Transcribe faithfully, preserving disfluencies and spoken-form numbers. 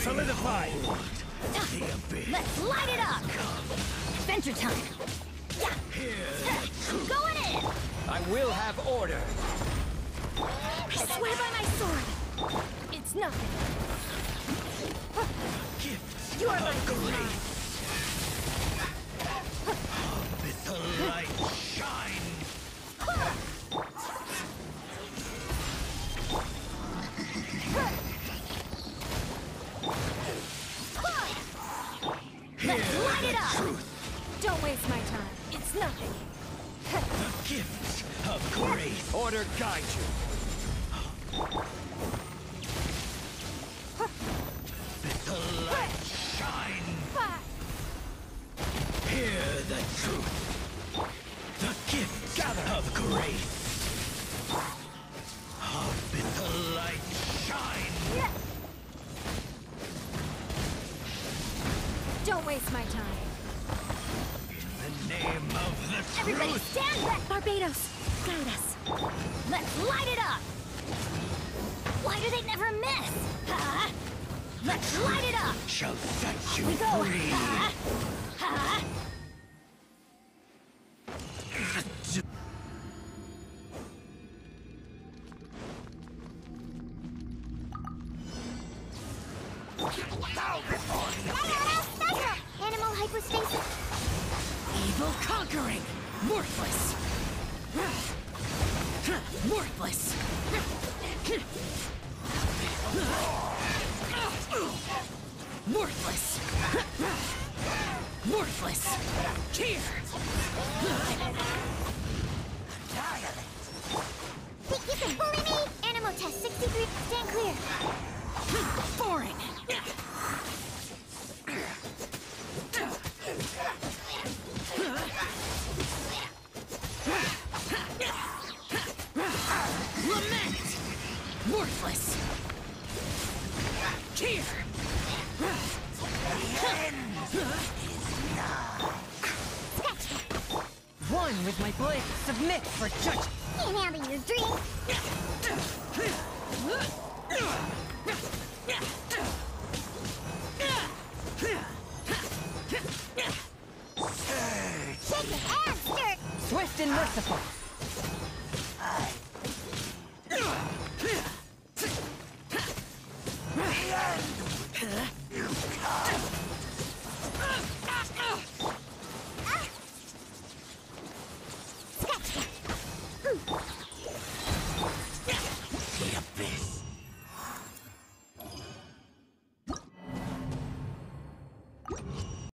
Solidify! Let's light it up! Adventure time! Going in! I will have order! I swear by my sword! It's nothing! Gifts You are of my grace! Let the light shine! Let's light it up! Truth, Don't waste my time. It's nothing. the gifts of grace! Order guide you! Let the light shine! Hear the truth! The gifts Gather. of grace! Let the light shine! Don't waste my time. In the name of the Everybody truth! stand back! Barbados, guide us. Let's light it up! Why do they never miss? Huh? Let's light it up! Shall set you We go! free! Huh? Huh? Animal hypostasis. Evil conquering! Worthless! Worthless! Worthless! Worthless! Here! Think you can bully me? Animal test sixty-three. Stand clear. Boring! Lament! Worthless! Here! One with my blade. Submit for judgment. Can't handle your dream. Shake it and stir. Swift and merciful. The abyss!